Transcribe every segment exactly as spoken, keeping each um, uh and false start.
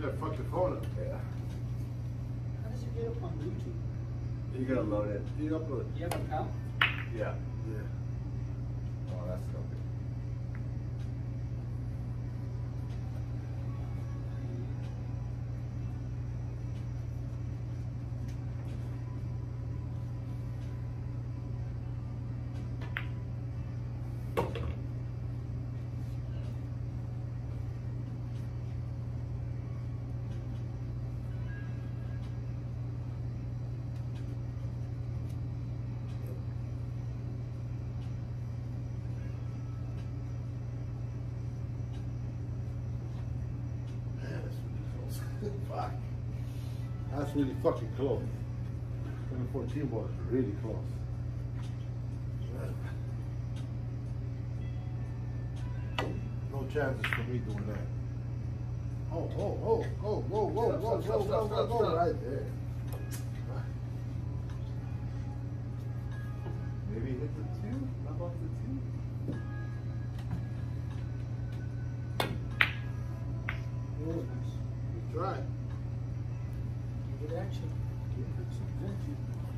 gotta fuck your phone up. Yeah. How does it get up on YouTube? You gotta load it. You upload it. You have an account? Yeah. Yeah. Oh, that's so good. Fuck. That's really fucking close. twenty fourteen was really close. No chances for me doing that. Oh, oh, oh, oh, whoa, whoa, whoa, whoa, whoa, whoa, whoa, whoa, right there. Maybe hit the two? How about the two? Really nice. We tried. Good action. Good action.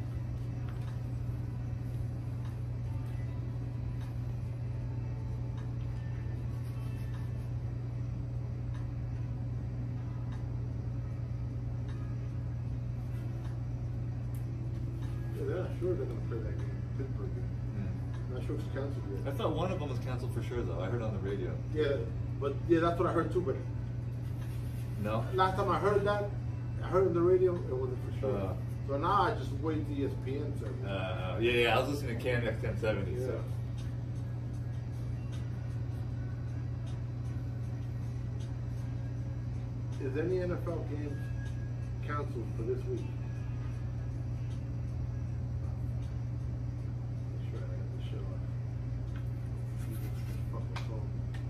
Yeah, they're not sure they're gonna play that game, Pittsburgh game. Mm. Not sure if it's canceled I yet. thought one of them was canceled for sure, though. I heard on the radio. Yeah, but yeah, that's what I heard too. But No? last time I heard that, I heard on the radio, it wasn't for sure. Uh. So now I just wait the E S P N service. Uh, yeah, yeah, I was listening to K N X ten seventy, Yeah. so. Is any N F L games canceled for this week? Let's try to get this shit off. Use this fucking phone.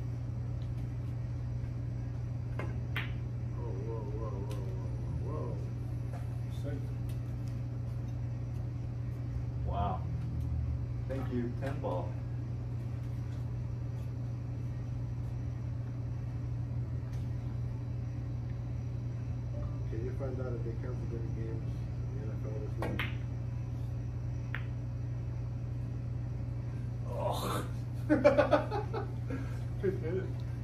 Oh, whoa, whoa, whoa, whoa, whoa, whoa. Wow. Thank you, ten ball. Can you find out if they canceled any games in the N F L this week? Oh. Good hit.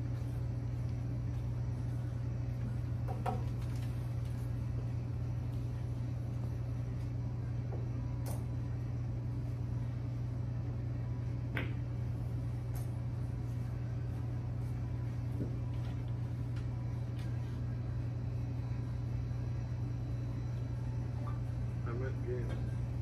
I meant games.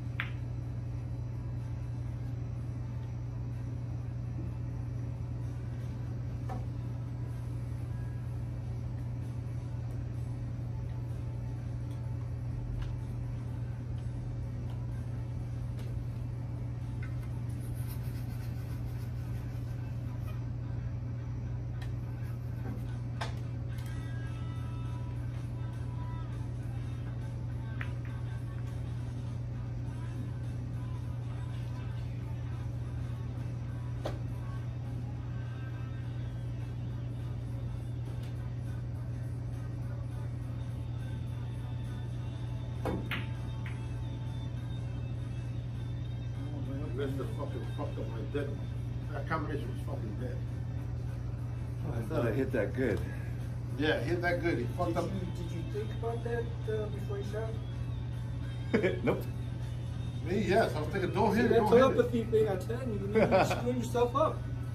Mister fucking fucked up my dead. That combination was fucking dead. Oh, I thought I hit that good. Yeah, he hit that good. He Did fucked you, up. did you think about that uh, before you shot? Nope. Me, yes. I was thinking, don't See, hit it, that don't hit it. telepathy thing I'm telling you, you you're screwing yourself up.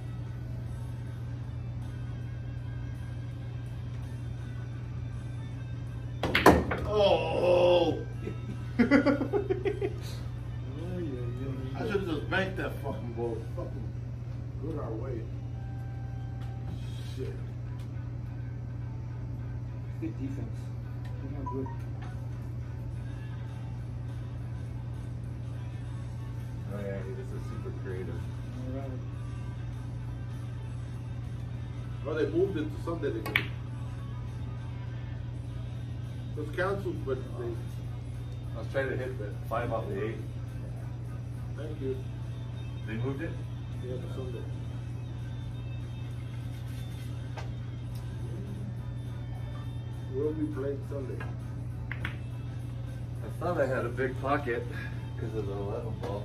Oh! Oh, yeah, yeah, I should have just banked that fucking ball. Fucking good our way. Shit. Good defense. You're not good. Oh yeah, this is super creative. All right. Well, they moved it to Sunday again. It was canceled, but they. I was trying to hit the five off the eight. Thank you. They moved it? Yeah, to Sunday. We'll be playing Sunday. I thought I had a big pocket because of the eleven ball.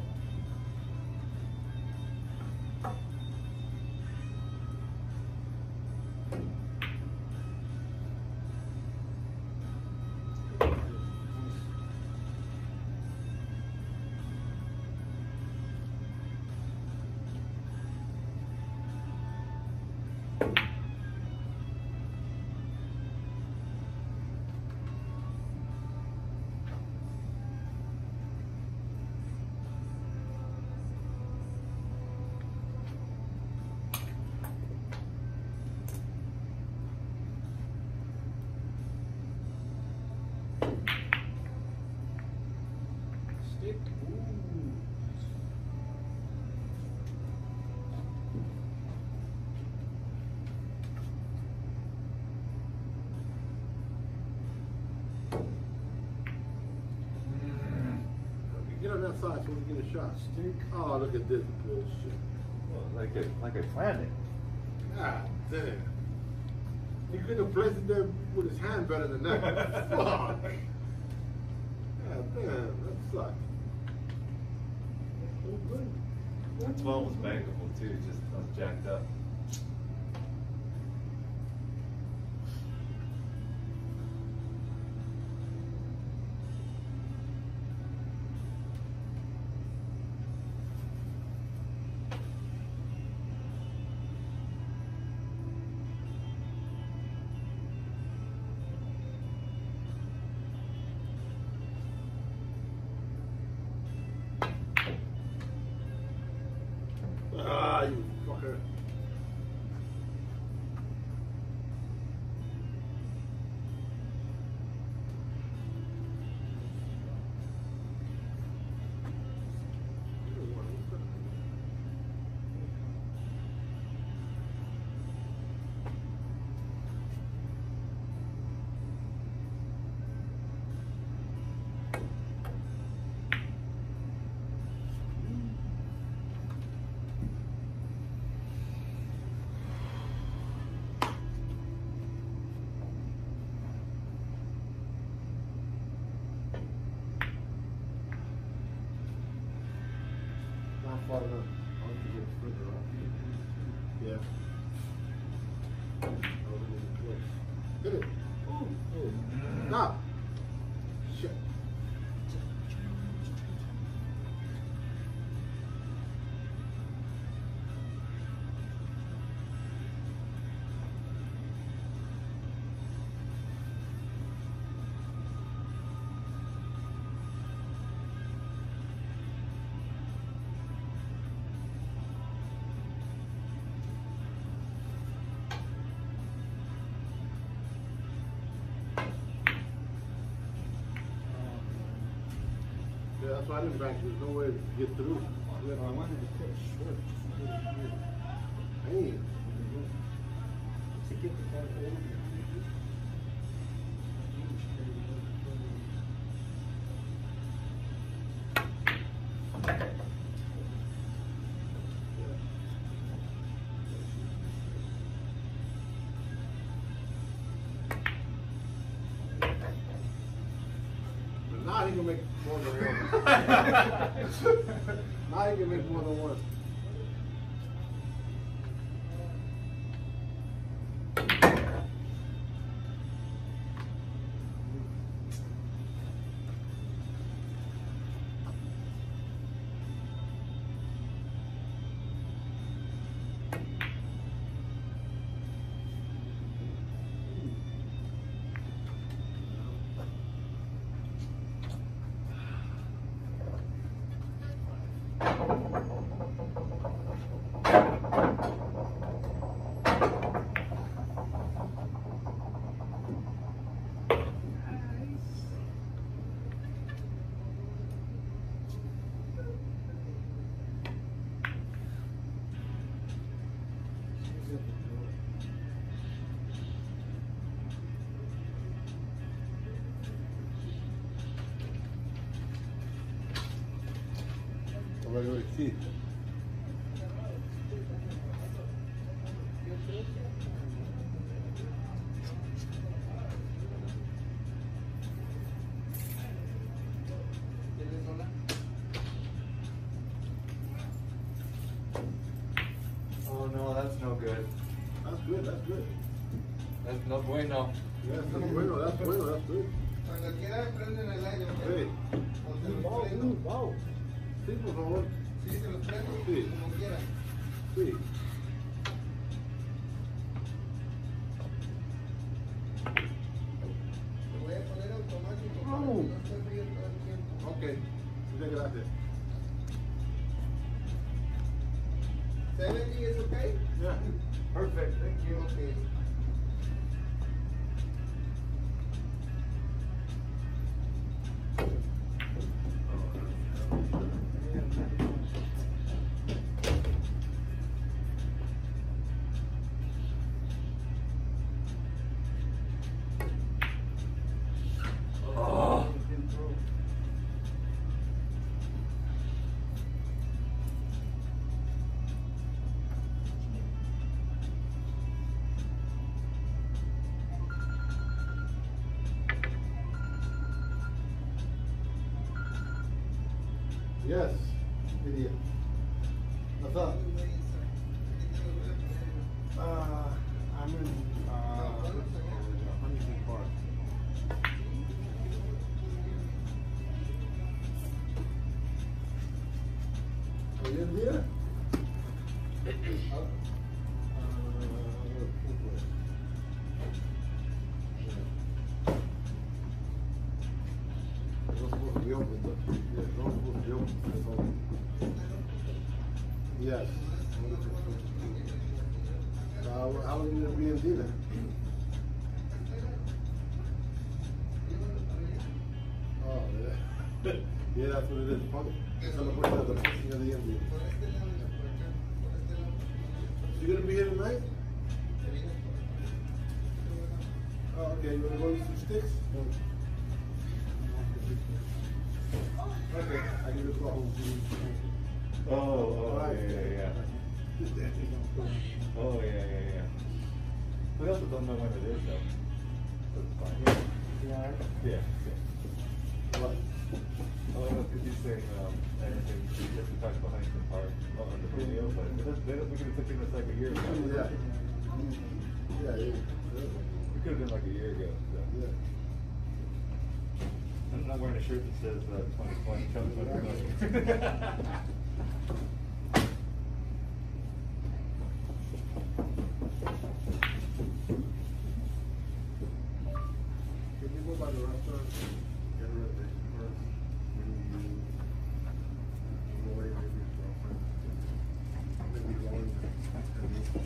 Stick. Ooh. Get on that side so we can get a shot. Stick. Oh, look at this bullshit. Well, like I, like I planned it. God damn. He could have placed it there with his hand better than that. Fuck. God damn, that sucks. So good. That twelve was bankable too, just I was jacked up. Ah, you fucker. Not far enough. I want to get further up. Yeah. Hit it. Ooh. Ooh. Stop. Shit. Yeah, that's why I didn't back. There's no way to get through. I wanted to cut short. Hey. To get the ball over. Now he can make more than one. Now he can make more than one. Vai ver aqui. good, that's good. That's no bueno. Yeah, that's bueno, that's bueno, that's good. Cuando quiera prenden el aire. Hey, O se los Wow, prendo. wow. sí, por favor. Sí, se los prendo. Sí. Como quiera. Sí. Lo voy a poner automático para Oh. que no esté frío todo el tiempo. Ok, muchas gracias. seventy is okay? Yeah. Perfect, thank you. Okay. Oh. Yes, idiot. What's up? Uh, I'm in, uh, Huntington Park. Are you in there? Uh, uh, It was supposed to be open, but yeah, it's not supposed to be open. It's open. Yes. Uh, how long are you gonna be in dinner? Oh, yeah. Yeah, that's what it is. Punk. It's on the point of the pushing of the Indian. Por este lado, por acá, por este lado. You gonna be here tonight? Se viene por Oh, okay. You wanna go eat some sticks? Okay, I can just go home. Oh, oh, yeah, yeah, yeah. Oh, yeah, yeah, yeah. We also don't know when it is, though. So it's fine. Yeah. Yeah, yeah. What? Oh, I know, because he's saying, um, anything, we have to talk about Huntington Park on the video, but it doesn't, they don't, we could have taken this like a year ago. Yeah. Yeah, yeah. We could have been like a year ago, so. Yeah. I'm not wearing a shirt that says, uh, twenty twenty, Trump twenty twenty. Can you go by the restaurant? Get a reservation first. Maybe you, Roy, maybe his girlfriend. Maybe Roy and me.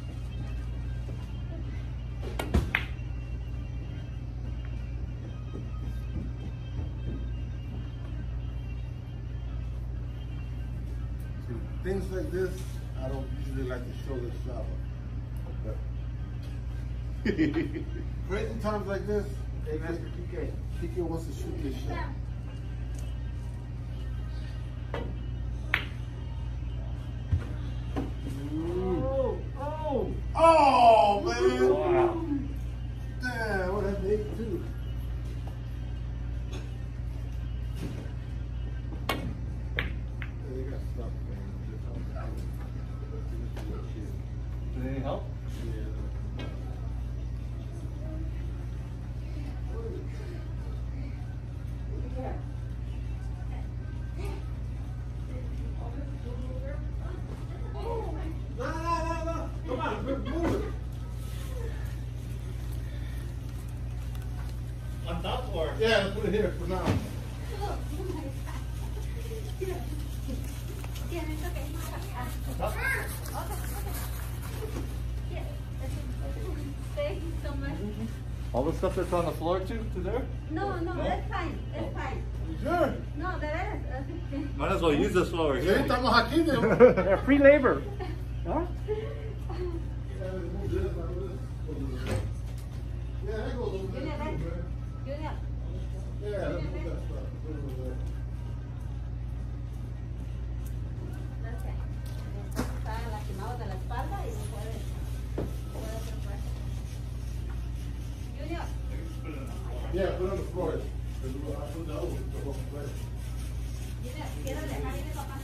See, things like this, I don't usually like to show the shower. But crazy times like this, Hey, Master T K. T K wants to shoot this shit. Oh, oh. Oh, man! Wow. Damn, what happened to eight two? They got stuff, man. Does it need help? Yeah. No, no, no, no. Come on, move move it. On top floor. Yeah, let's put it here for now. Thank you so much. All the stuff that's on the floor too, to there? No, no, that's fine. That's fine. You sure? No, de veras. así Might as well use this floor Sí, here. estamos aquí, de Yeah, free labor. Huh? que- Yeah, that goes over Junior, there. ven. too, man. Junior. Yeah, let's move that stuff. Put it over there. Gracias. Está lastimado de la espalda y no puede, puede hacer fuerza. Junior. Yeah, put it on the floor. Because I put the other one to go away. Junior, quiero dejar ir mi papá.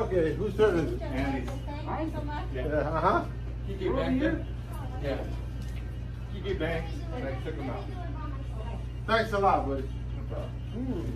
Okay, whose turn is it? Andy's. Thank you so much. Yeah. Yeah, uh-huh. Kiki Banks. Yeah. Kiki Banks. And I took him out. Thanks a lot, buddy. No problem.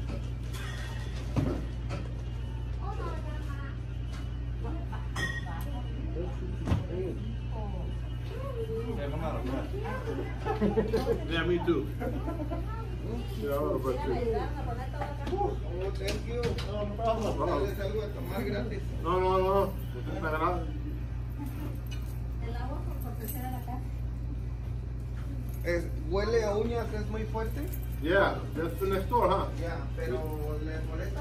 Yeah, come on, man. Yeah, me too. Yeah, I want to ¿Quieren ayudarme a poner todo acá? Oh, thank you. No, no problem. Dale algo a tomar gratis. No, no, no. Está grande. El agua por cortesía de la casa. Es, ¿Huele a uñas? ¿Es muy fuerte? Yeah, that's the next door, huh? Ya, pero ¿les molesta?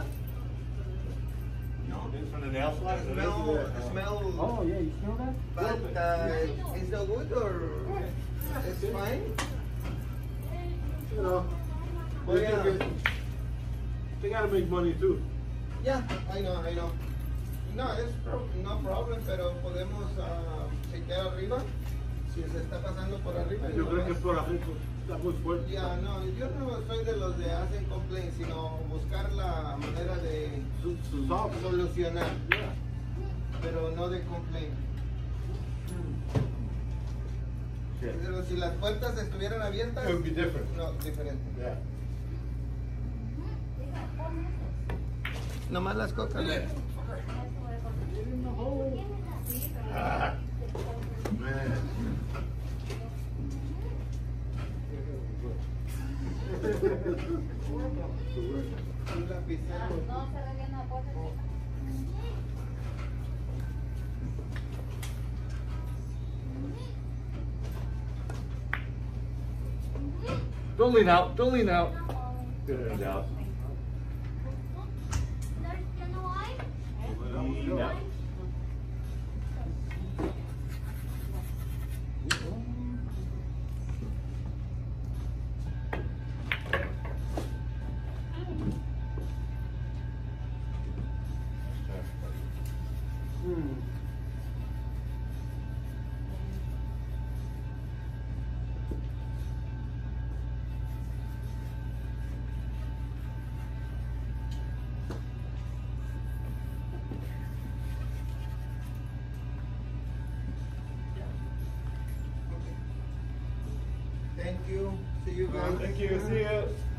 No, this from the nail salon? The smell, the smell. Oh, yeah, you smell that? But uh, is it good or it's fine? You know, Oh, they, yeah. they, they gotta make money too. Yeah, I know, I know. No, es pro- no problem, pero podemos uh, chequear arriba si se está pasando por arriba. y Yo creo nomás- que por adentro está muy fuerte. Ya, no, yo no soy de los de hacen complaint, sino buscar la manera de Su- su solve. solucionar, Yeah. pero no de complaint. Okay. Pero si las puertas estuvieran abiertas, It would be different. no, diferente. Yeah. Nomás las cocas. Ah, man. Un lapicero. No se ve bien la puerta. Don't lean out. Don't lean out. Good in the house. Lean out. Hmm. Thank you. See you guys. Thank you. See ya.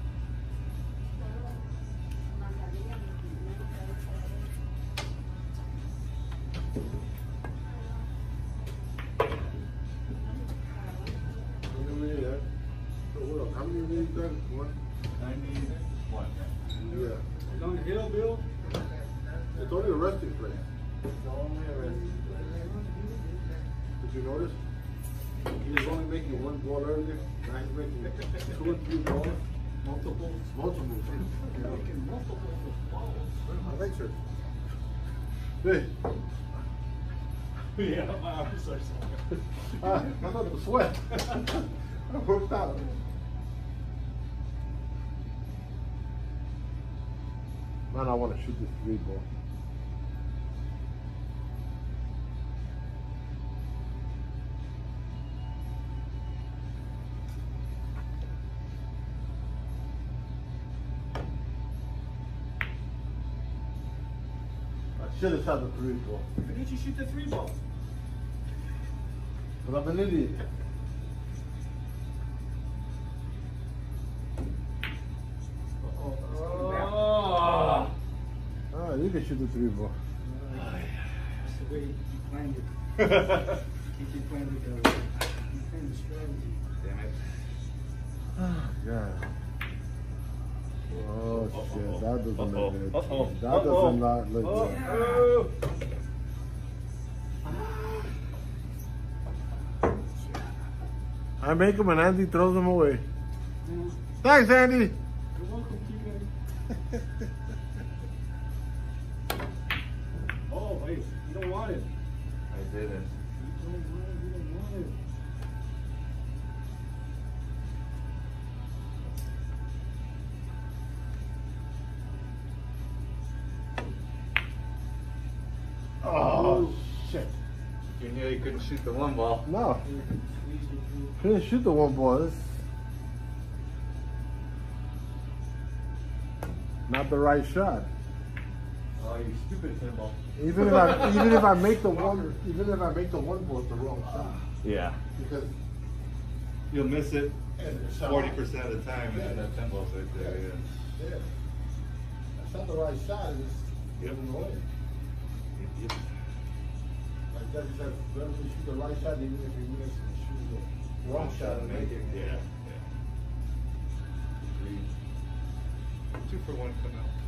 How many of that? So what, how many of these done? One? ninety-one. Yeah. On the hill, Bill? It's only a resting place. It's only a rest. Did you notice? He was only making one ball earlier. Now he's making two or three balls. Multiple. Multiple. Making multiple balls. I think so. Hey, Yeah, my arms are sore. ah, I'm about to sweat. I'm worked out. Man, I want to shoot this three ball. I should have shot the three ball, Why didn't you shoot the three ball? but I'm an idiot. Oh. Ah, you can shoot the three ball. That's the way you planned it. You planned it, uh, you planned the strategy. Damn it. Yeah. Oh shit, that doesn't look good. Uh-oh. That Uh-oh. does not look good. Oh. I make them and Andy throws them away. Yeah. Thanks, Andy. You're welcome, Keegan. Oh, wait, you don't want it. I didn't. You don't want it, you don't want it. Oh shit. You knew you couldn't shoot the one ball. No, Squeeze it through. couldn't shoot the one ball. That's not the right shot. Oh, you stupid pinball. Even if I even if I make the one even if I make the one ball, it's the wrong shot. Yeah. Because You'll miss it And it's not- forty percent of the time, Yeah. and that pinball's right there. Yeah. yeah, that's not the right shot. It's Yep. in the way. Yep. Like that, that, whenever you shoot the right shot, even if you miss, you shoot the wrong shot and make it. Yeah. Yeah. Agreed. Two for one come out.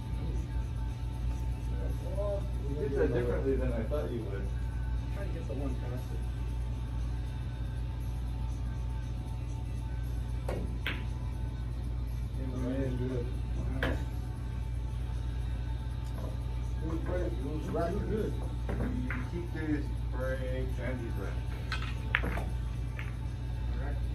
Well, You did that differently than I thought you would. Try to get the one past it. Yeah, man, good. Nice. It was great. It was right good. Keep this break and deep breath. All right.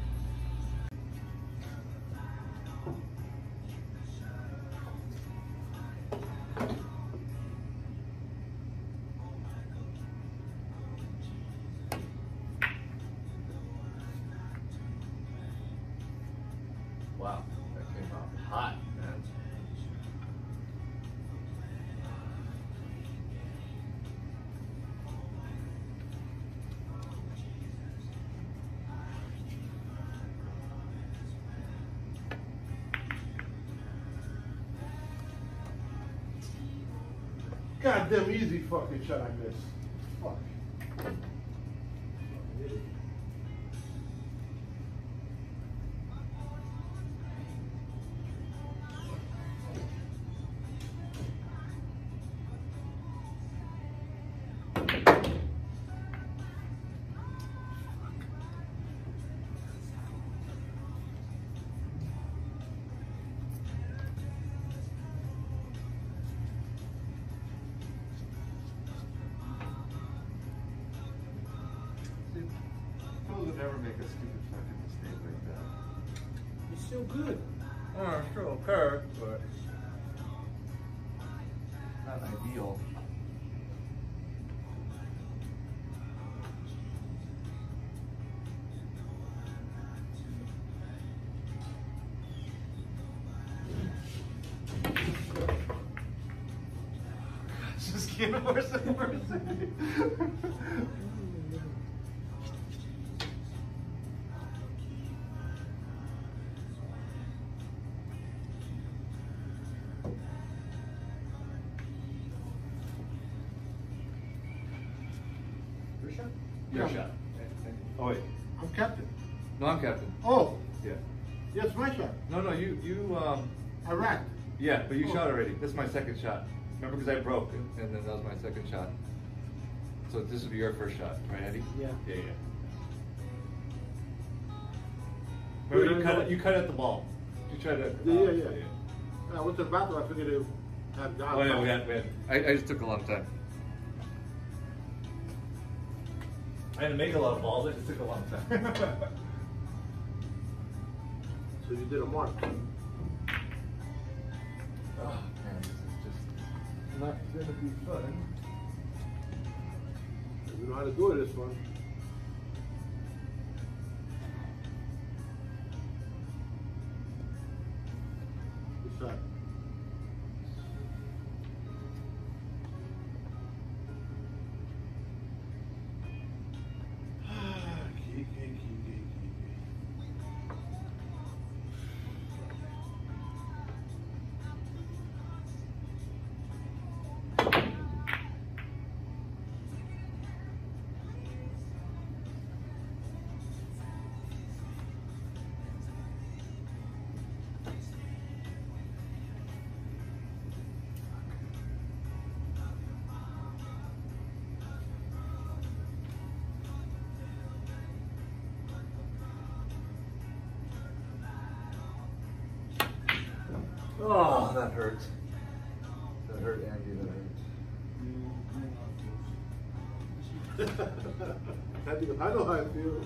Wow, that came out hot, man. Goddamn easy fucking shot I missed. Fuck. See, Phil would never make a stupid fucking mistake like that. It's still good. Oh, still occur, but not ideal. It's just getting worse and worse. Your shot? Your Yeah. shot. Oh wait. I'm captain. No, I'm captain. Oh, Yeah. yeah, it's my shot. No, no, you, you, um, I racked. yeah, but you Oh. shot already. This is my second shot. Remember, because I broke, and, and then that was my second shot. So this would be your first shot, right, Eddie? Yeah. Yeah, yeah. Remember, you Yeah, cut no. it. You cut at the ball. You tried to. Yeah, uh, yeah, yeah. I went to the bathroom. I figured it had gone. Oh yeah, we had, we had. I, I just took a long time. I didn't make a lot of balls. It just took a long time. So you did a mark. Oh man, this is just not gonna be fun. You know how to do it this one. What's that? Key, key, key, key, key, key. Oh, that hurts. That hurt, Andy. That hurt. I think- I know how it feels.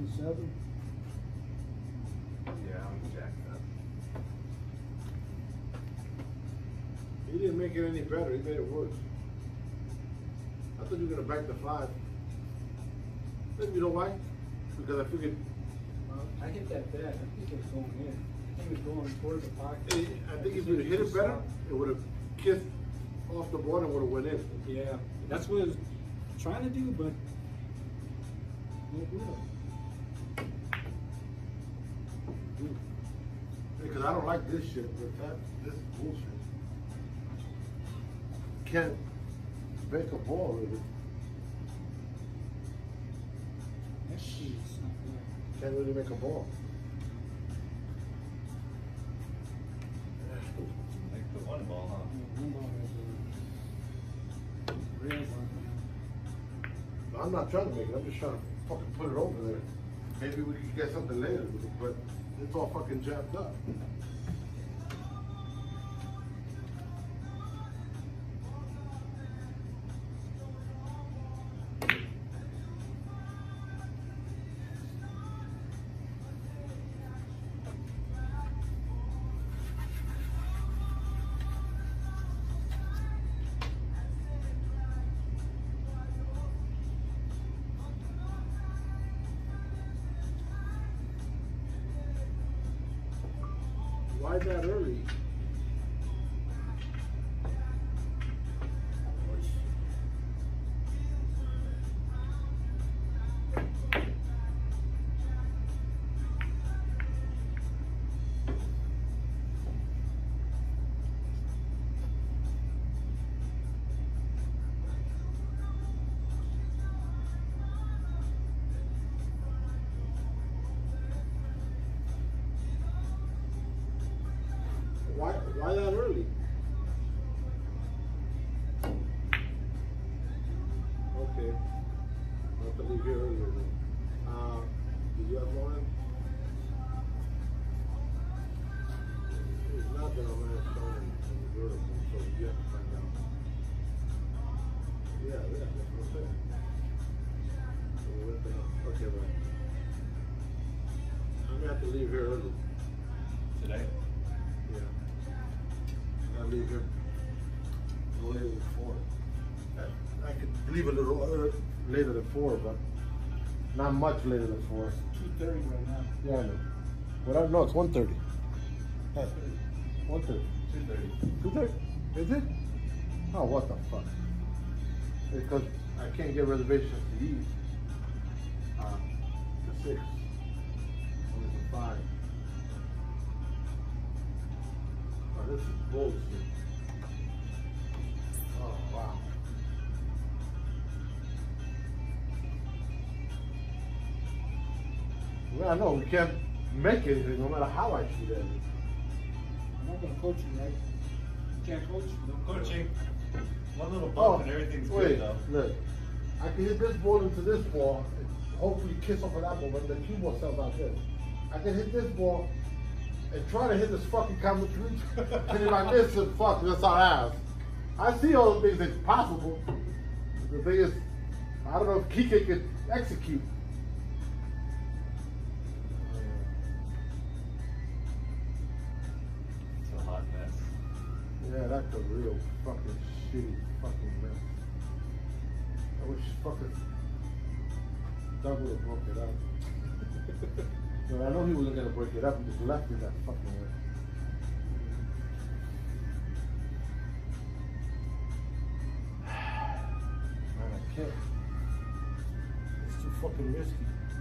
one seven. Yeah, I'm jacked up. He didn't make it any better, he made it worse. I thought you were gonna back the five. Then you know why? Because I figured, Well, I hit that bad. I think it was going in. I think it was going towards the pocket. eh, I think if you'd hit it better, it would have kissed off the board and would have went in. Yeah, that's what I was trying to do, but no good. Because I don't like this shit, but that, this is bullshit. Can't make a ball with it. That shit is not good. Can't really make a ball. Like the one ball, huh? Yeah, one ball has a rails on it. I'm not trying to make it, I'm just trying to fucking put it over there. Maybe we could get something later with it, but it's all fucking jabbed up. Why that early? Why, why that early? Okay. I'll have to leave here earlier then. Uh, do you have Lauren? It's not that I'm gonna show him in the vertical, so you have to find out. Yeah, yeah, that's what I'm saying. So what the hell? Okay, right. I'm gonna have to leave here early. Today? Yeah. I leave here no later than four. I, I could leave a little early, later than four, but not much later than four. Two thirty right now. Yeah, I know. What I no, it's one thirty. One thirty. Two thirty. Two thirty? Is it? Oh, what the fuck? Because I can't get reservations to eat. Uh, to six. Only to five. Oh, this is bullshit. Oh, wow. Well, I know we can't make anything no matter how I shoot at it. I'm not gonna coach you, right? You can't coach. No Coaching. One little bump Oh, and everything's wait, good though. look. I can hit this ball into this ball, and hopefully kiss off of that ball, but the cue ball sells out this. I can hit this ball and try to hit this fucking camera tree, and if I miss it, fuck, that's our ass. I see all the things that's possible. The thing is, I don't know if Kike could execute. It's a hot mess. Yeah, that's a real fucking shitty fucking mess. I wish fucking Doug would have broke it up. But I know he wasn't gonna break it up, he just left it that fucking way. Man, I can't. It's too fucking risky.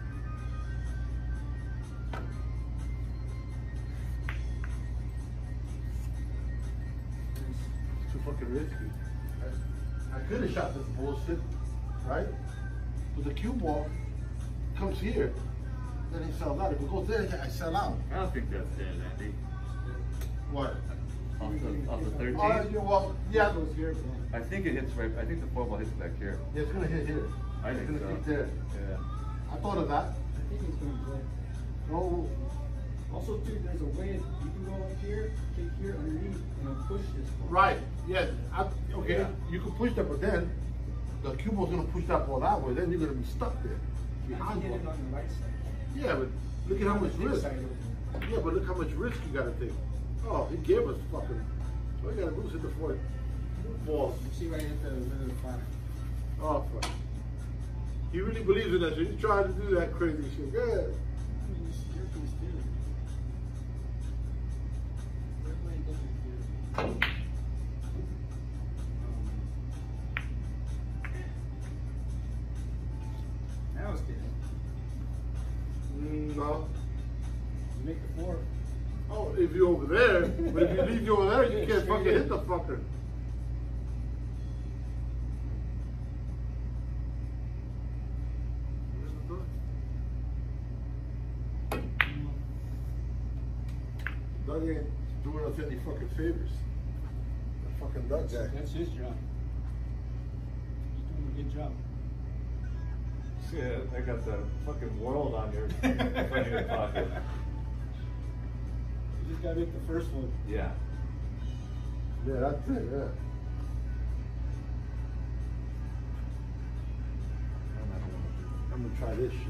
It's too fucking risky. I, I could have shot this bullshit, right? But the cue ball comes here, then he sells out. If it goes there, I sell out. I don't think that's it, Andy. What? Off the, off the thirteen? Oh, yeah, well, yeah. It goes here, but I think it hits right, I think the four ball hits back here. Yeah, it's gonna hit here. I it's think gonna so. hit there. Yeah. I thought of that. I think he's gonna play. No, Also, too, there's a way you can go up here, kick here underneath, and then push this ball. right. Yeah. I, okay. Yeah. You can push that, but then the cue ball's gonna push that ball that way. Then you're gonna be stuck there. You Behind hit it ball. on the right side. Yeah, but look at how much risk. Side over. Yeah, but look how much risk you gotta take. Oh, he gave us fucking. All you gotta do is hit the four balls. You see right at the middle of the fire. Oh, fuck. He really believes in that shit. He's trying to do that crazy shit. Go ahead. Now it's dead. Mm, no. You make the four. Oh, if you're over there, but if you leave you over there, you can't fucking hit the fucker. Where's the dog? Doug ain't doing us any fucking favors. That fucking Doug guy. That's his job. He's doing a good job. Shit, I got the fucking world on your fucking pocket. You just gotta make the first one. Yeah. Yeah, that's it, yeah. I'm gonna try this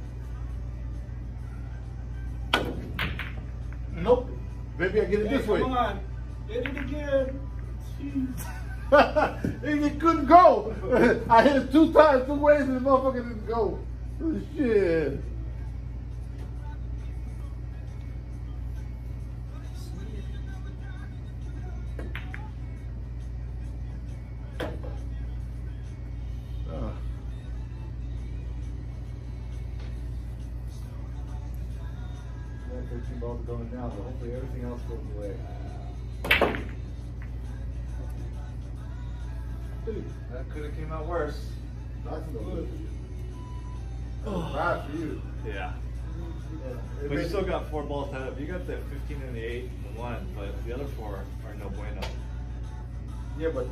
shit. Nope. Maybe I get it Hey, this come way. on. Hit it again. Jeez. It couldn't go. I hit it two times, two ways, and the motherfucker didn't go. Shit. Uh. Yeah, thirteen balls are going down, but hopefully everything else goes away. That could have came out worse. That's no good. That's bad for you. Yeah. It But you makes- still got four balls tied up. You got the fifteen and the eight and the one, but the other four are no bueno. Yeah, but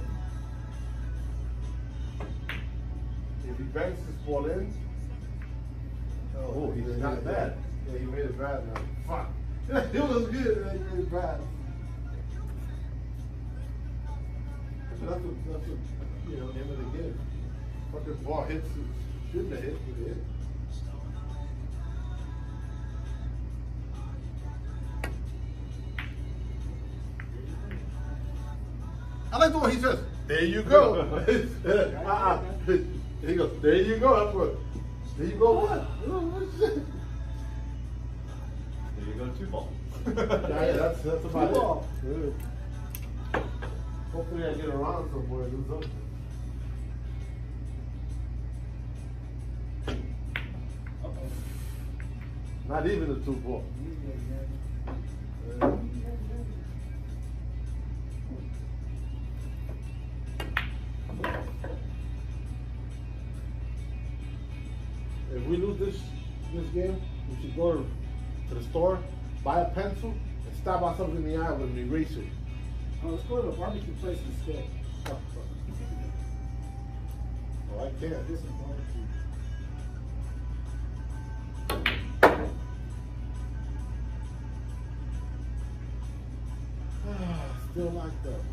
if he banks this ball in, Oh, he's it's not not bad. Yeah, he made it bad now. Fuck. It was good, and he made it bad. So that's what, that's what, you know, end of the game. Fucking ball hits, it shouldn't have hit, but it hit. I like the way he says, there you go. uh-uh. He goes, there you go. That's what, there you go what? Oh, what shit? There you go, two balls. Yeah, yeah, that's, that's about Cool. it. Good. Hopefully I get around somewhere and do something. Uh-oh. Not even a two ball. Uh, If we lose this this game, we should go to, to the store, buy a pencil, and stab ourselves in the eye with an eraser. Oh, let's go to the barbecue place instead. Oh, I can't. This is barbecue. Still like that.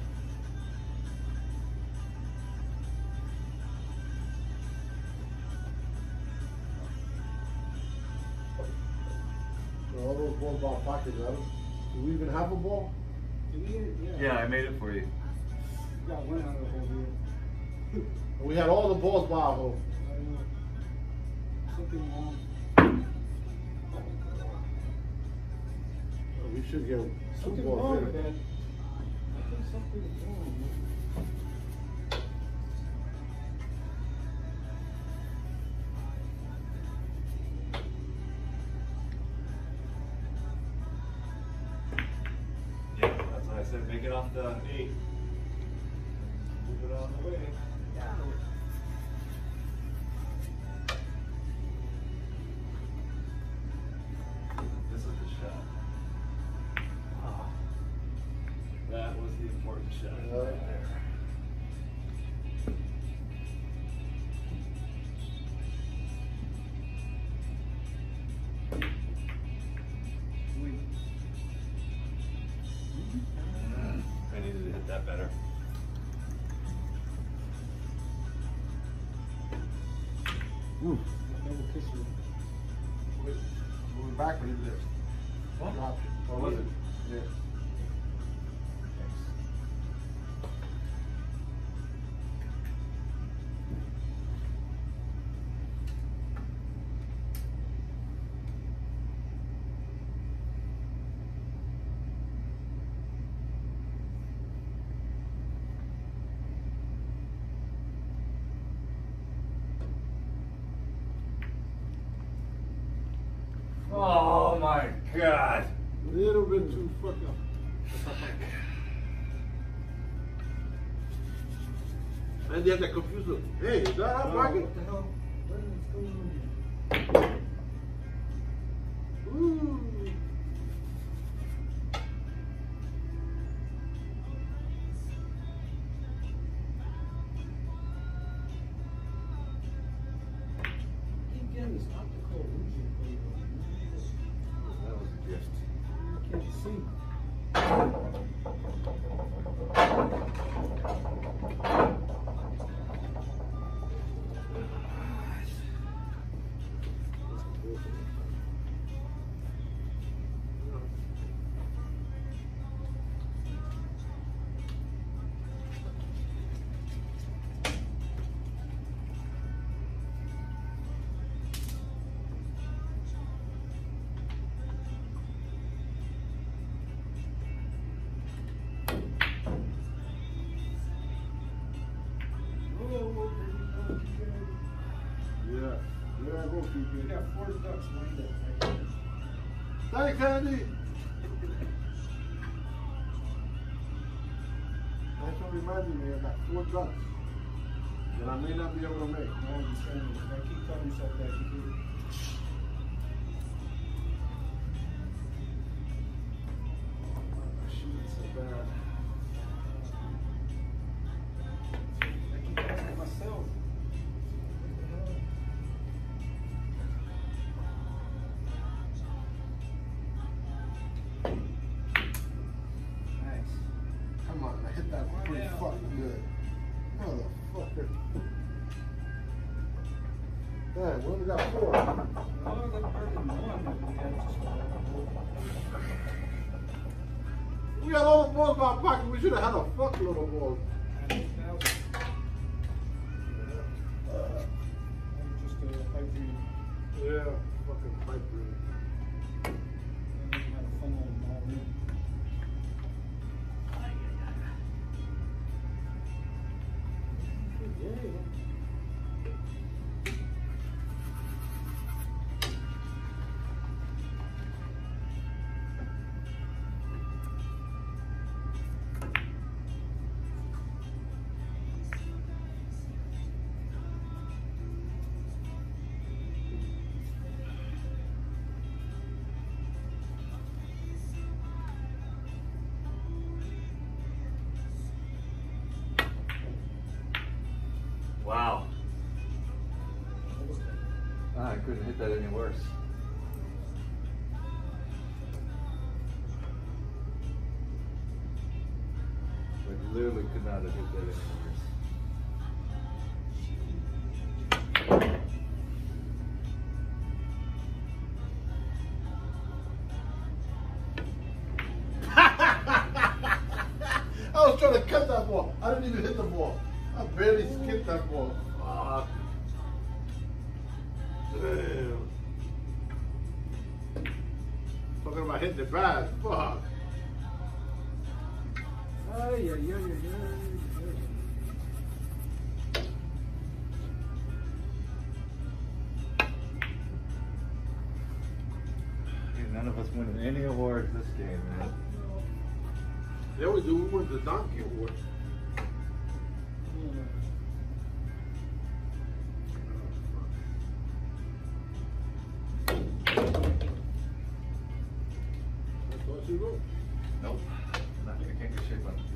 All those balls ball pockets, Adam. Do we even have a ball? Did we get it? Yeah. Yeah, I made it for you. We got one out of the whole deal. We had all the balls by our hole. I don't know. Something wrong. We should get two Something balls wrong there. with that. I think something's wrong. Yeah, that's what I said. Make it off the eight. Move it on the way. This is the shot. Ah, that was the important shot Yeah. right there. I needed to hit that better. Double kiss her. back, but he lived. What? Dropped it. What was it? Yeah. Oh my God. A little bit too fucking. And they had that confused. Hey, is that our pocket? What the hell? What is going on here? Ooh. Keep getting this optical illusion going on. That was a gift. I can't see. Yeah. Yeah, go keep We it. got four ducks lined up right here. Thanks, Andy. That's what reminded me. I got four ducks that I may not be able to make. I understand. If I keep telling myself that, you do. Shooting so bad. I keep asking myself. What the hell? Nice. Come on, I hit that Come on pretty now. fucking good. Motherfucker. Damn, we only got four. Well, look better than one, but we had just one. We got all the balls in our pocket. We should have had a fuckload of balls. ninety thousand. Uh, Just a pipe dream. yeah, fucking pipe dream. And we had a funnel in all in. Wow. Ah, I couldn't hit that any worse. Like literally could not have hit that any worse. I was trying to cut that ball. I didn't even hit the ball. I barely skipped that ball. Fuck. Damn. Talking about hitting it bad. Fuck. Ay, ay, ay, ay, ay. Hey, none of us winning any awards this game, man. They always do. We won the Donkey Award. That's what you wrote. Nope. Not, I can't get shape on it.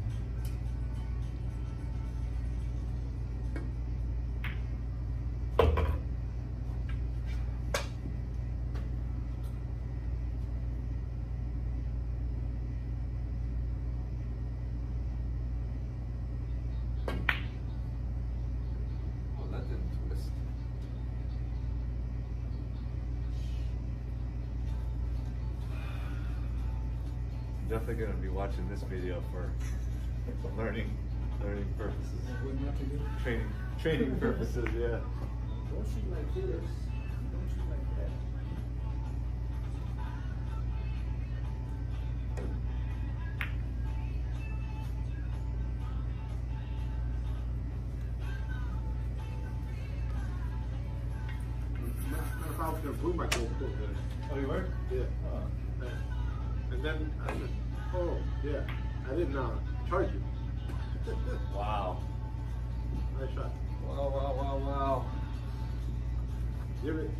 Oh, that didn't twist. definitely gonna be watching this video for learning, learning purposes, What not to do? training, training purposes. Yeah. Don't shoot like this. Don't shoot like that. If I was gonna prove my goal, put it. Oh, you were? Yeah. Oh. And then I said, oh, yeah, I didn't uh, charge you. Wow. Nice shot. Wow, wow, wow, wow. Give it.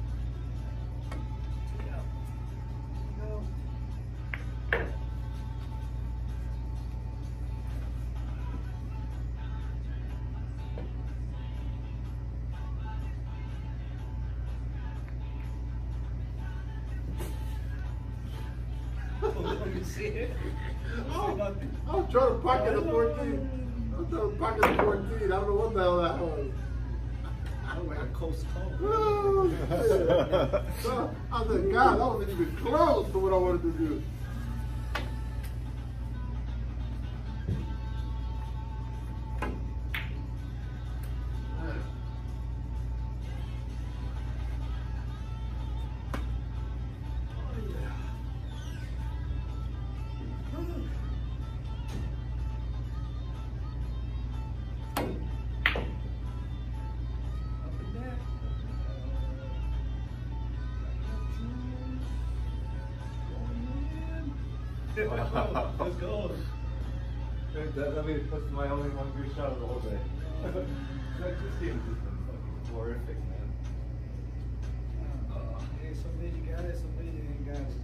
Let me see it. Oh, I was trying to pocket the fourteen. I was trying to pocket the fourteen. I don't know what the hell that was. Oh, like a coast cold. Oh, shit. So, I said, God, that wasn't even close to what I wanted to do. Let's go. That, that, I mean, that's my only one good shot of the whole day. Like, this game has been fucking horrific, man. Uh, hey, some days you got it, some days you ain't got it.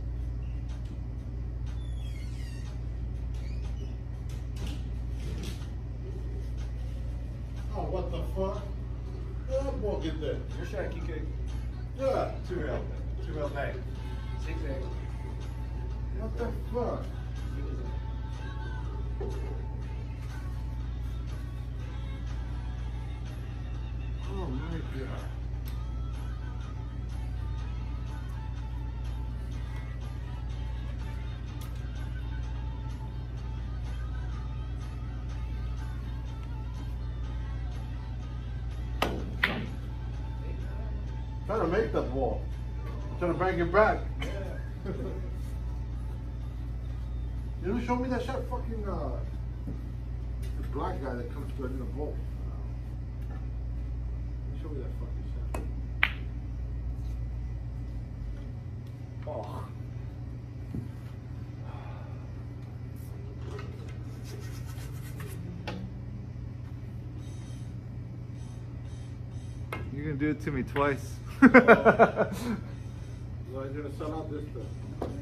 Oh, what the fuck? Yeah, that ball get there. Your shot, Kike. Yeah. Two real, two real night. Zigzag. What the fuck? Oh my God. Trying to make that ball. Trying to bring it back. Yeah. You know, show me that shot, fucking uh, the black guy that comes through in the bowl. Show me that fucking shot. Oh. You're gonna do it to me twice. No, I'm gonna sell out this stuff.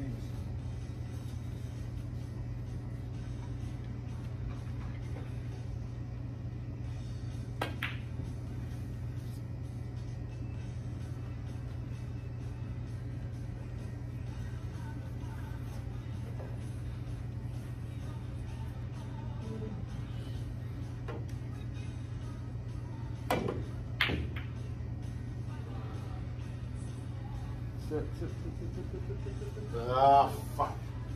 Ah, fuck.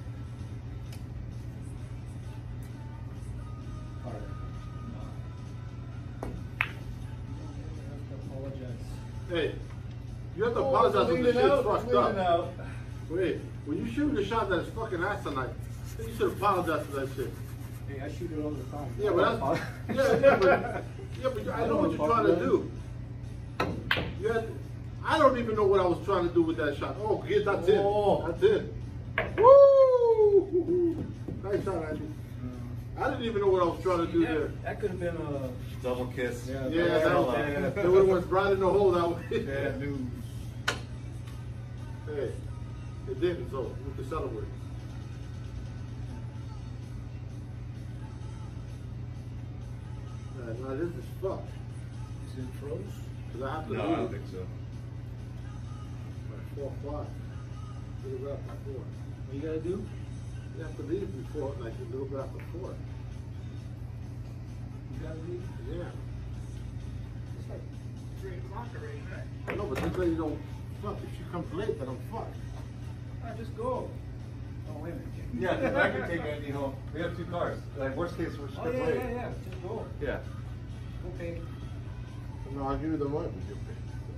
Alright. Apologize. Hey, you have to apologize when the shit's fucked up. Out. Wait, when you shoot a shot that's fucking asinine, then you should apologize for that shit. Hey, I shoot it all the time. Yeah, but that's, yeah, yeah, but, yeah, but I know what you're trying to do. You had to, I don't even know what I was trying to do with that shot. Oh, good, that's it. Oh. That's it. Woo! Nice shot, Andy. I didn't even know what I was trying to do Yeah, there. that could have been a Double kiss. Yeah, Yeah, that's that all was, right. it would have went right in the hole that way. bad news. Hey, it didn't, so we can celebrate. Uh, now this is fucked. Is it froze? Cause I have to No, I leave don't think so. by four o'clock. A little bit after four. What you gotta do? You have to leave before, like a little bit after four. You gotta leave? Yeah. It's like three o'clock already, right? I know, but this lady don't fuck. If she comes late, then I'm fucked. I just go. Oh, wait a minute. Yeah, because I can take Andy home. We have two cars. Like worst case, we're Oh, split yeah, weight. yeah, yeah, just go. Yeah. Okay. No, I'll give you the money. You pay.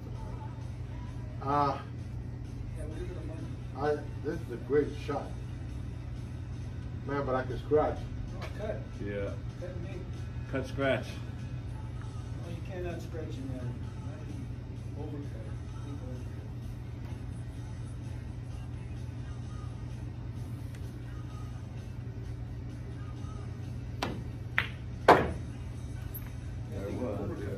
Uh, Yeah, we'll give it a month. I, this is a great shot. Man, but I can scratch. Oh, cut. Yeah. Cut me. Cut scratch. Oh, you cannot stretch in there. Not even overcut. Think overcut. There it was. Overcut.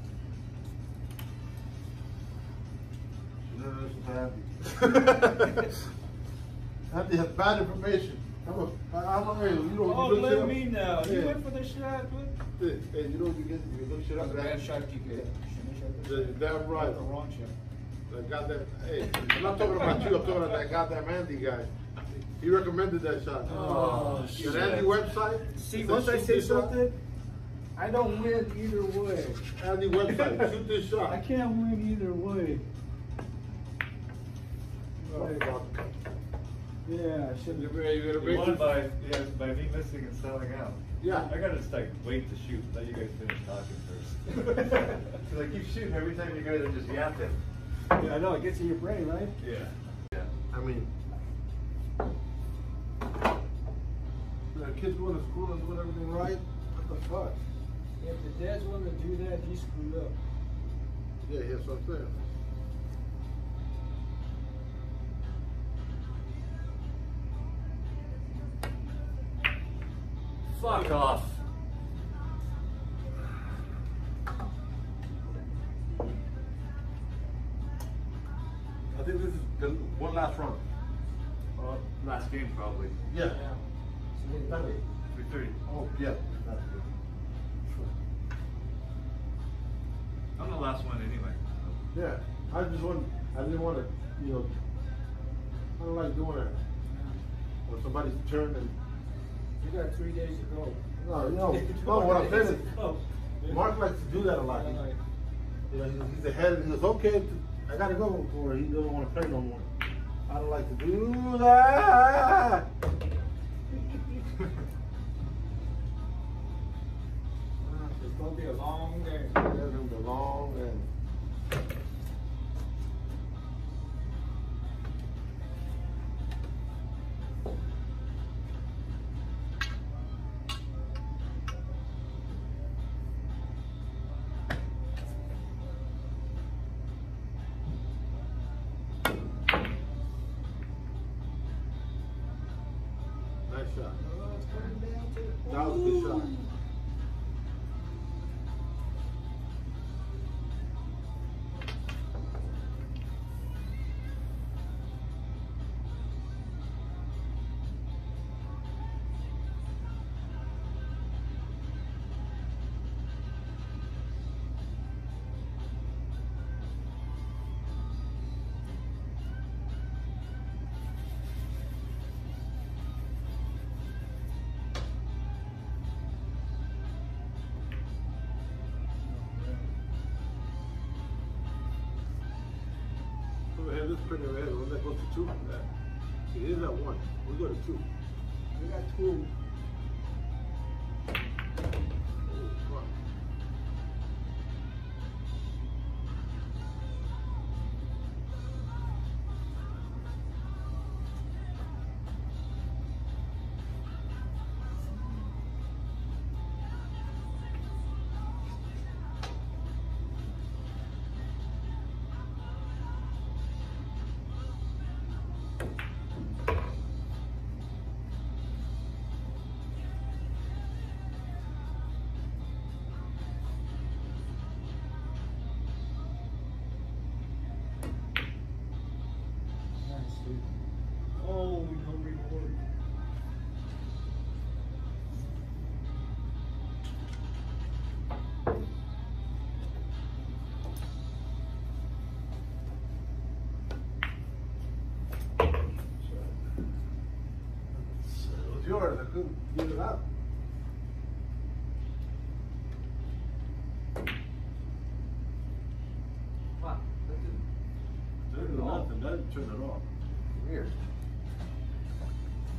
No, this is Andy. Andy has bad information. I'm a, I, I'm a, hey, you know, Oh, you look shit blame up. me now. You Yeah. went for the shot. What? Hey, hey, you know, you get, you look shit That up. was a bad that- shot, Kike. You shouldn't have shot The- that. damn right. The wrong shot. That goddamn, hey, I'm not talking about you, I'm talking about that goddamn Andy guy. He recommended that shot. Oh, The shit. Andy website. See, says once I shoot say this shot. something, I don't win either way. Andy website, shoot this shot. I can't win either way. Oh, fuck. Yeah, I should You have. better, you better You make won this- by, yeah, by me missing and selling out. Yeah. I gotta just like wait to shoot, let you guys finish talking first. Cause I keep shooting every time you guys are just yapping. Yeah, I know, it gets in your brain, right? Yeah. Yeah. I mean, the kids going to school and doing everything right. What the fuck? If the dad's willing to do that, he screwed up. Yeah, that's what I'm saying. Fuck off. I think this is the one last run. Uh, last game probably. Yeah. So, three thirty. Oh, yeah. That's good. I'm the last one anyway. Yeah, I just want, I didn't want to, you know, I don't like doing that. When somebody's turn and, you got three days to go. no, you know, no, what I'm saying is, Oh. Mark likes to do that a lot. He- You know, he's, he's ahead and he goes, okay, I gotta go, or he doesn't want to play no more. I don't like to do that. It's gonna be a long day. It's gonna be long and. Nice shot. Oh, it's coming down to the. That was a good shot. Over here, this pretty over here, the one that goes to two. Yeah. It is at one. We go to two. We got two. Oh, fuck. Nice, dude. Oh, we no reward. It was yours. I couldn't get it out. Wow. That didn't. Didn't do nothing. That didn't turn it off. Weird.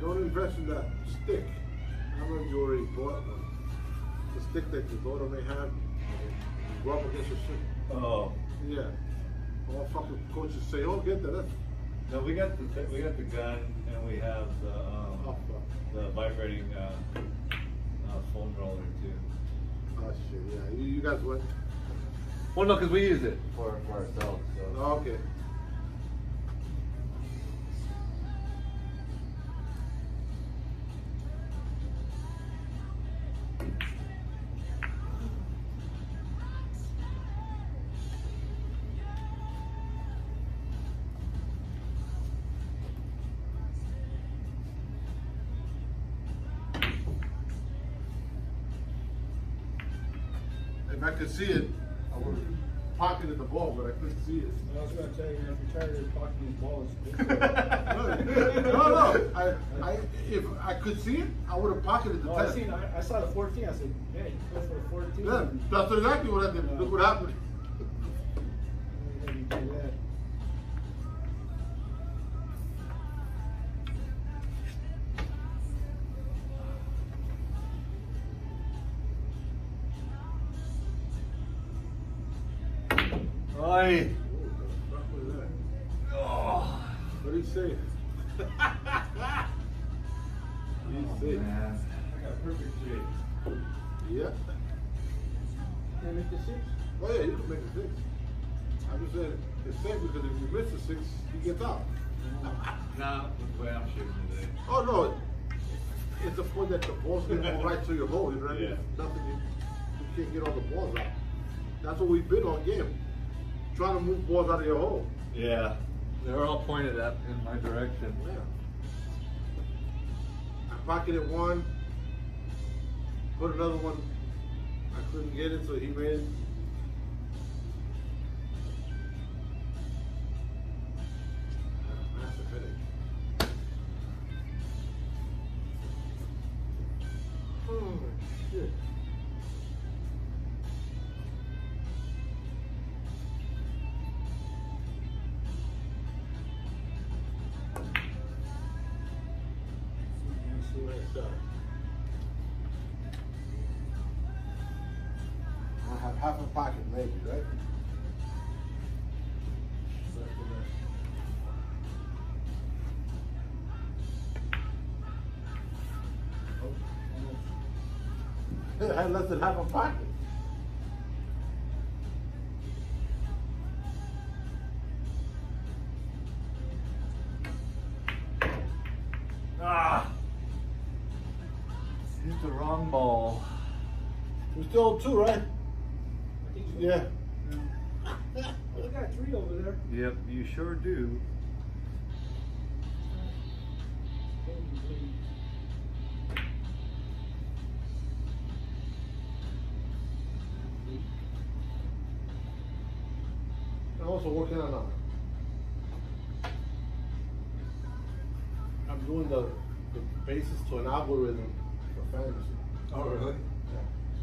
don't invest in that stick. I don't know if you already bought one. The stick that your daughter may have, you rub against your shit. Oh. Yeah. All fucking coaches say, oh, get that. That's, No, we got the we got the gun and we have the um, oh, fuck. the vibrating uh, uh, foam roller too. Oh, shit, yeah. You, you guys went? Well, no, because we use it for for ourselves. So. Oh, okay. If I could see it, I would have pocketed the ball, but I couldn't see it. I was going to tell you, if you're tired of pocketing these balls, no, no. I, I, if I could see it, I would have pocketed the oh, I ten. seen, I, I saw the fourteen. I said, hey, go for the fourteen. Yeah, that's exactly what I did. Look what happened. And you do that. Oi. Oh. What do you say? What do you say? Man, I got perfect shape. Yeah. Can I make the six? Oh yeah, you can make a six. I'm just saying it's safe because if you miss a six, he gets out. Nah, that's the way I'm shooting today. Oh no, it's the point that the ball's gonna go right to your hole. You know what I mean? Yeah. Nothing. You, you can't get all the balls out. That's what we've been on game, trying to move balls out of your hole. Yeah, they were all pointed up in my direction. Yeah. I pocketed one, put another one. I couldn't get it, so he made it. Massive headache. Oh shit. See what it's done. I have half a pocket, maybe, right? I had less than half a pocket. Ah! Hit the wrong ball. We still two, right? I think so. Yeah. Yeah. We got three over there. Yep, you sure do. I'm also working on a. I'm doing the, the basis to an algorithm for fantasy. Oh, really? Yeah.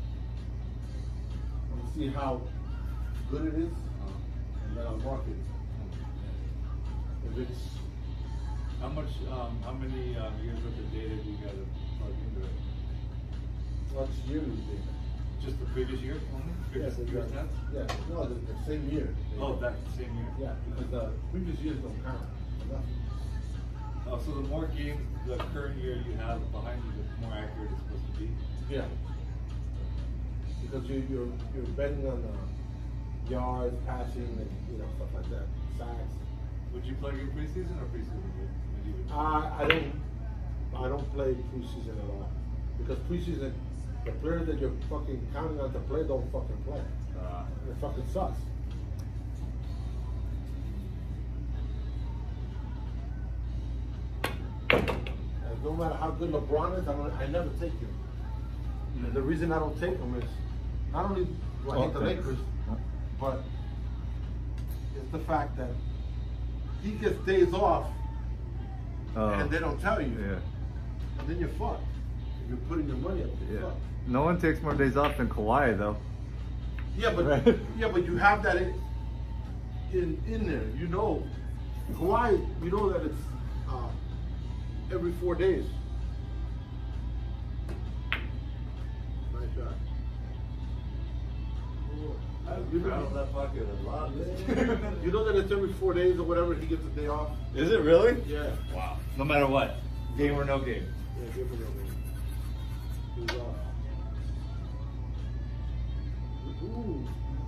I'm gonna see how good it is, and then I'll mark it. If it's How much, um, how many um, years worth of data do you got to plug into it? what's yearly data. Just the previous year only? Yes, Previous year exactly. stats? Yeah, no, the, the same year. Oh, that same year? Yeah, because the previous years don't count. Enough. Oh, so the more games the current year you have behind you, the more accurate it's supposed to be? Yeah. Because you, you're you're betting on uh, yards, passing, and you know stuff like that, sacks. Would you plug in preseason or preseason? Would you? I I don't I don't play preseason at all because preseason the players that you're fucking counting on to play don't fucking play. Uh, It fucking sucks. And no matter how good LeBron is, I, don't, I never take him. And the reason I don't take him is not only do I hate the Okay. Lakers, but it's the fact that he gets days off Oh. and they don't tell you. Yeah. And then you're fucked. If you're putting your money up, you're Yeah. fucked. No one takes more days off than Kawhi, though. Yeah, but Right. yeah, but you have that in, in in there. You know, Kawhi. You know that it's uh, every four days. Nice shot. I've rattled that pocket a lot. You know that it's every four days or whatever he gets a day off? Is it really? Yeah. Wow. No matter what, game or no game. Yeah, give him that. He's off. Ooh.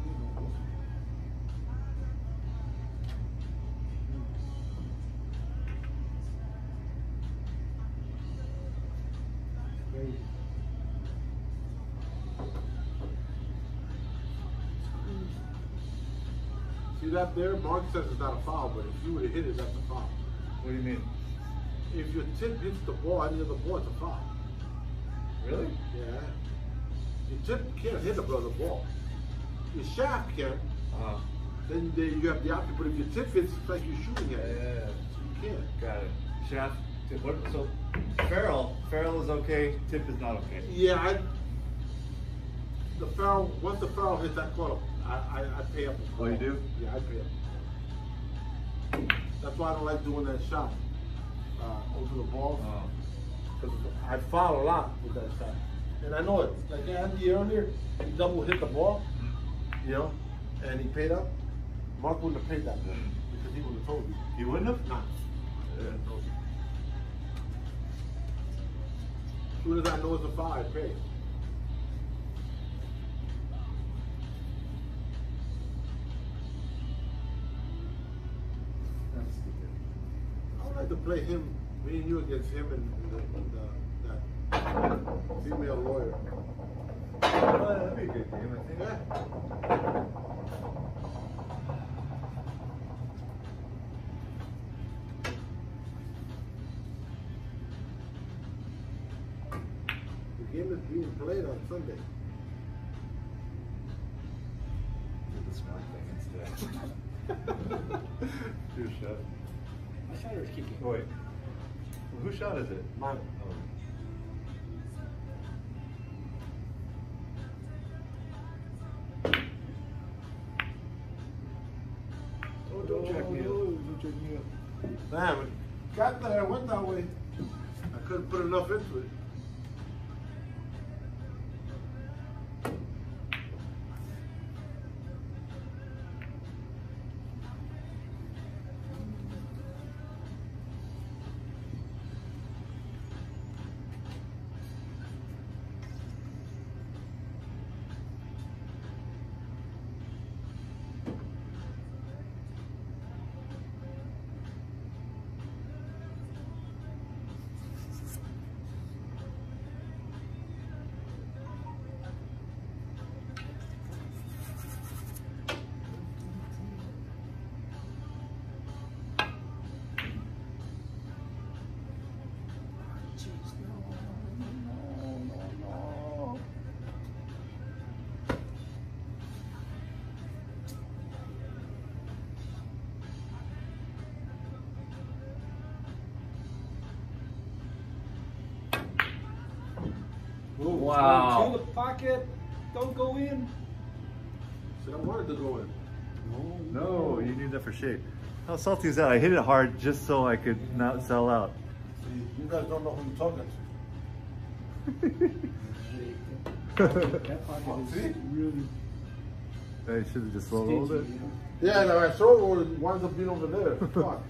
Crazy. See that there? Mark says it's not a foul, but if you would have hit it, that's a foul. What do you mean? If your tip hits the ball, any other ball, it's a foul. Really? Yeah. Your tip can't hit the brother ball. Your shaft can. Uh-huh. Then they, you have the option, but if your tip hits, it's like you're shooting at it. Yeah. So you can't. Got it. Shaft. Tip. What, so, Farrell. Farrell is okay. Tip is not okay. Yeah, I. The foul. Once the foul hits, I call him. I, I, I pay up. Oh, you do? Yeah, I pay up. That's why I don't like doing that shot uh, over the ball. Oh. Because I foul a lot with that shot. And I know it. Like Andy earlier, he double hit the ball, you know, and he paid up. Mark wouldn't have paid that ball because he would have told you. He wouldn't have? Nah. Yeah. As soon as I know it's a foul, I pay. That's stupid. I would like to play him, me and you against him and, and, the, and the, that female lawyer. Well, that'd be a good game, I think. Yeah. The game is being played on Sunday. Do the smart thing instead. Do a shot. My shot is kicking. Oh, wait. Well, whose shot is it? Mine. Oh. Oh, don't check me up. Don't check me up. Damn, it got there, it went that way. I couldn't put enough into it. Wow. To the pocket. Don't go in. So I wanted to go in. No, you need that for shape. How salty is that? I hit it hard just so I could not sell out. See, you guys don't know who you're talking to. That pocket Oh, is see? really I should have just slow rolled it. stingy, you know? Yeah, no, I saw it winds up being over there. Fuck.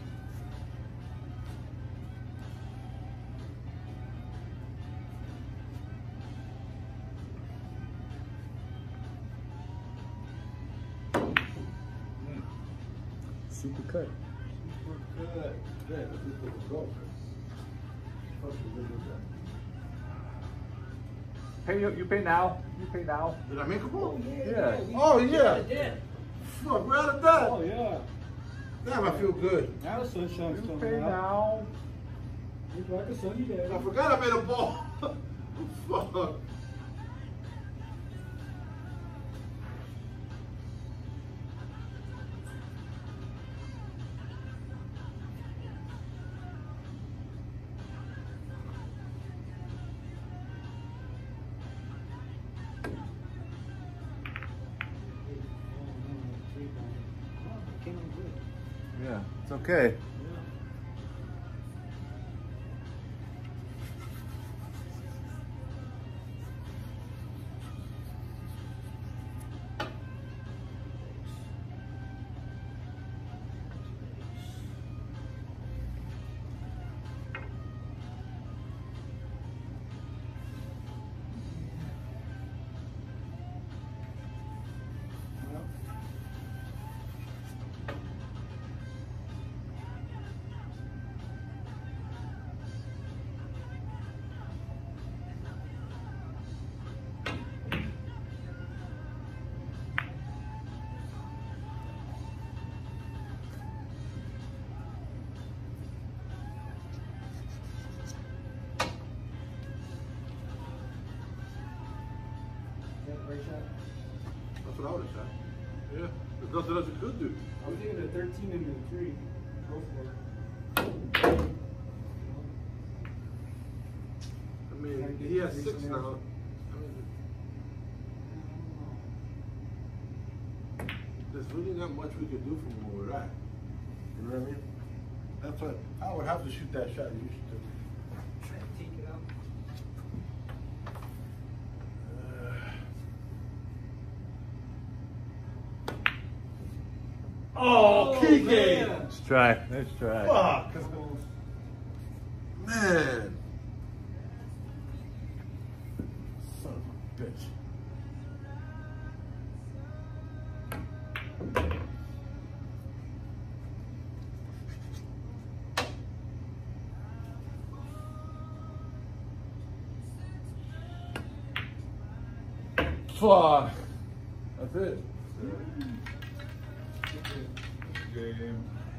Super cut. Good. Yeah, this is what we're going. Fuck, we did that. Pay you, you pay now. You pay now. Did I make a ball? Yeah. Oh, yeah. Yeah. Fuck, we're out of that. Oh, yeah. Damn, I feel good. Now the sunshine's You coming pay out. now. It's like a sunny day. I forgot I made a ball. Fuck. Yeah, it's okay. Yeah, there's nothing else you could do. I was thinking the thirteen and the three. Go for it. I mean, he has six now. I mean, there's really not much we could do from where we're at. You know what I mean? That's what I would have to shoot that shot. You should do. Try to take it out. Oh, Kike! man. Let's try. Let's try. Fuck! Man! Son of a bitch. Fuck! That's it. Game.